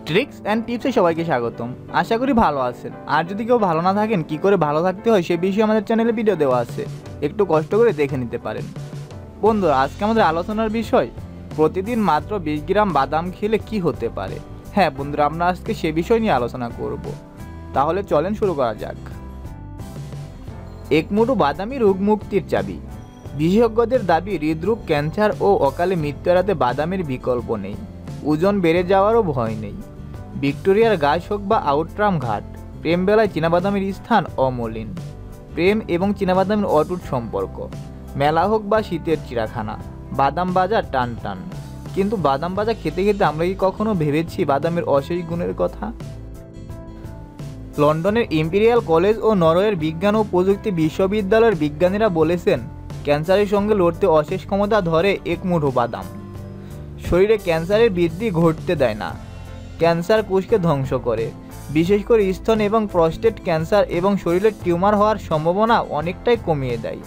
Tricks and টিপসে সবাইকে স্বাগতম। আশা করি ভালো আছেন। আর যদি কেউ ভালো না থাকেন, কি করে ভালো থাকতে হয় সে বিষয়ে আমাদের চ্যানেলে ভিডিও দেওয়া আছে, একটু কষ্ট করে দেখে নিতে পারেন। বন্ধুরা, আজকে আমাদের আলোচনার বিষয় প্রতিদিন মাত্র 20 গ্রাম বাদাম খেলে কি হতে পারে। হ্যাঁ বন্ধুরা, আমরা আজকে সে বিষয় নিয়ে আলোচনা করব। তাহলে চলেন শুরু করা যাক। এক মুঠো বাদামই রোগ মুক্তির চাবি। বিশেষজ্ঞদের দাবি, হৃদরোগ, ক্যান্সার ও অকালে মৃত্যু এড়াতে বাদামের বিকল্প নেই। ওজন বেড়ে যাওয়ারও ভয় নেই। ভিক্টোরিয়ার গাছ হোক বা আউটরাম ঘাট, প্রেম বেলায় চীনাবাদামের স্থান অমলিন। প্রেম এবং চীনাবাদামের অটুট সম্পর্ক। মেলা হোক বা শীতের চিড়াখানা, বাদাম বাজার টান টান। কিন্তু বাদাম ভাজা খেতে খেতে আমরা কি কখনো ভেবেছি বাদামের অশেষ গুণের কথা? লন্ডনের ইম্পেরিয়াল কলেজ ও নরওয়ের বিজ্ঞান ও প্রযুক্তি বিশ্ববিদ্যালয়ের বিজ্ঞানীরা বলেছেন, ক্যান্সারের সঙ্গে লড়তে অশেষ ক্ষমতা ধরে এক মুঠো বাদাম। শরীরে ক্যান্সারের বৃদ্ধি ঘটতে দেয় না, ক্যান্সার কোষকে ধ্বংস করে। বিশেষ করে স্তন এবং প্রস্টেট ক্যান্সার এবং শরীরের টিউমার হওয়ার সম্ভাবনা অনেকটাই কমিয়ে দেয়।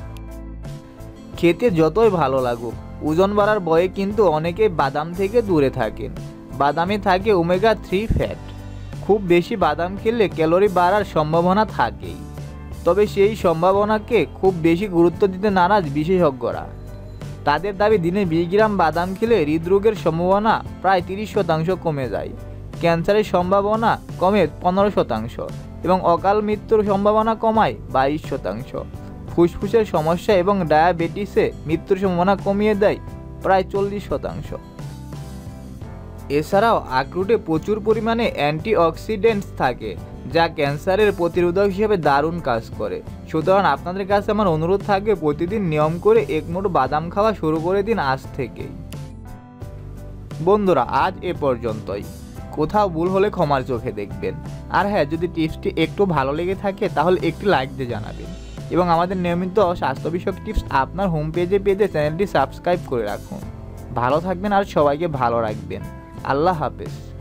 খেতে যতই ভালো লাগুক, ওজন বাড়ার ভয়ে কিন্তু অনেকে বাদাম থেকে দূরে থাকেন। বাদামে থাকে ওমেগা 3 ফ্যাট। খুব বেশি বাদাম খেলে ক্যালোরি বাড়ার সম্ভাবনা থাকেই, তবে সেই সম্ভাবনাকে খুব বেশি গুরুত্ব দিতে নারাজ বিশেষজ্ঞরা। তাদের দাবি, দিনে 20 গ্রাম বাদাম খেলে হৃদরোগের সম্ভাবনা প্রায় 30% কমে যায়, ক্যান্সারের সম্ভাবনা কমে 15% এবং অকাল মৃত্যুর সম্ভাবনা কমায় 22%। ফুসফুসের সমস্যা এবং ডায়াবেটিসে মৃত্যুর সম্ভাবনা কমিয়ে দেয় প্রায় 40%। এছাড়াও আখরোটে প্রচুর পরিমাণে অ্যান্টিঅক্সিডেন্টস থাকে, যা ক্যান্সারের প্রতিরোধক হিসেবে দারুণ কাজ করে। সুতরাং আপনাদের কাছে আমার অনুরোধ থাকবে, প্রতিদিন নিয়ম করে এক মুঠো বাদাম খাওয়া শুরু করে দিন আজ থেকেই। বন্ধুরা, আজ এ পর্যন্তই। কোথাও ভুল হলে ক্ষমার চোখে দেখবেন। আর হ্যাঁ, যদি টিপসটি একটু ভালো লেগে থাকে তাহলে একটি লাইক দিয়ে জানাবেন এবং আমাদের নিয়মিত স্বাস্থ্য বিষয়ক টিপস আপনার হোম পেজে পেতে চ্যানেলটি সাবস্ক্রাইব করে রাখুন। ভালো থাকবেন আর সবাইকে ভালো রাখবেন। আল্লাহ হাফেজ।